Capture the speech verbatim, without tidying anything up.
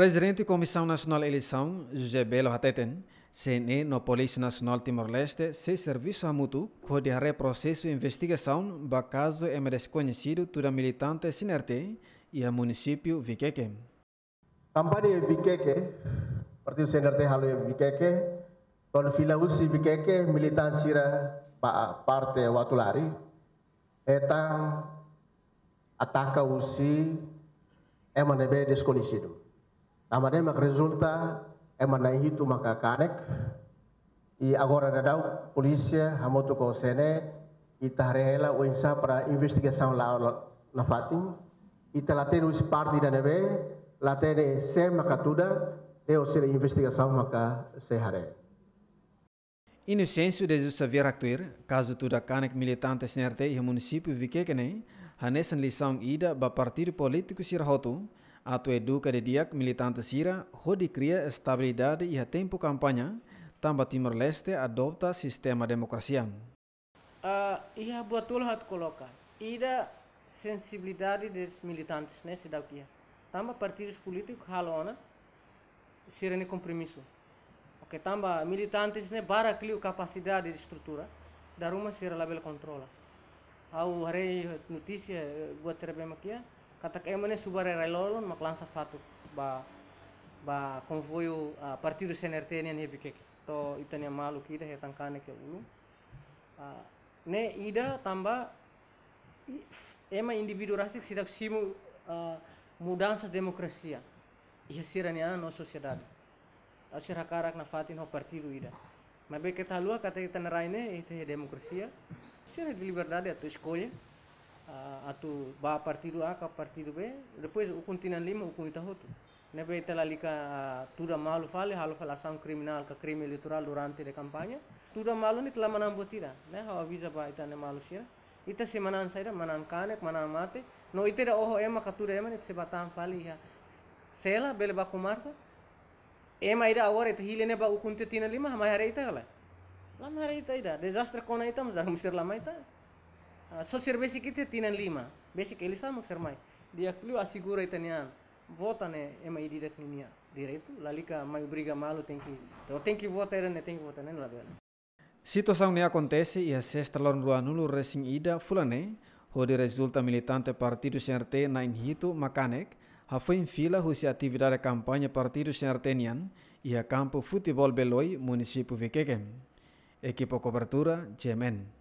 Presidente da Comissão Nacional de Eleição, José Belo Hateten, C N E no Polícia Nacional Timor-Leste, se serviço a mútuo, coordenar processo de investigação para caso é desconhecido toda militante Sinerte e a município Viqueque. Kampanye Viqueque, Partido Sinerte Halu Viqueque, kalau fila usi Viqueque militan sira pa parte Watulari, etang ataca usi é uma neve desconhecido. Tamadem mak resulta é uma naihito makacanek e agora da polícia hamoto ko sene e tarela o insa para investigação lá na fatim e telaten us parte da neve latene se makatuda e o ser investigação maka se hare. Inocêncio de Xavier Actuir, caso tudo canek militante Sinerte e município Viqueque, hanesan lição ida ba partido político Sirahoto, ato educa de diak militante Sira, hodi cria estabilidade e a tempo campanha, tamba Timor-Leste adopta sistema democracia. Uh, ia betul hat coloca. Ida sensibilidade dos militantes né cidade aqui. Tamba partidos políticos halona Sira ne compromisso. Ok, tamba militantes né bara clio capacidade de estrutura, da ruma Sira label controla. Au hari notícia buat cerita makia. Kata kemana subare railolon mak lansa fatu ba ba konvoio uh, partido C N R T ne Viqueque. To itania malu kita he tangkane ke ulu. Uh, ne ida tamba ema individu rasik sidak simu uh, mudanças democracia. Ia sirania no sociedade. Asira karak na fatin ho partido ida. Mas bem que tá lua kata kita naraine ite democracia. Sira de liberdade a tu escolha. Uh, atau ba partido A ke partido B, depois o continente lima o kunita hotu. Nebe itala lika uh, tuda malu fale halu falação criminal ke crime eleitoral durante de campanha. Tuda malu ni telah menambu tira, né? Hawa visa ba ita ne malu sira. Ita se manan saira manan kanek manan mate. No ite da oho ema katuda ema ni se batam fale ya. Sela bele ba kumarta. Ema ida agora ita hile ne ba o kuntina lima hama hare ita kala. Lama hare ita ida. Desastre kona ita mas dah musir lama ita. Uh, so ser basic kita tinan lima, basic ele sama sermai. Dia clue assegura itanian, vota ne ema idi det ninia. Direito, lalika mai briga malu tem que, eu tenho que votar ne tem que votar ne labela. Situação ne acontece e a sexta lor rua nulo recém ida fulane, onde resulta militante partido C N R T na inhito Macanek, ha foi em fila husi atividade campanha partido C N R T nian e a campo futebol Beloi, município Viqueque. Equipo cobertura G M N.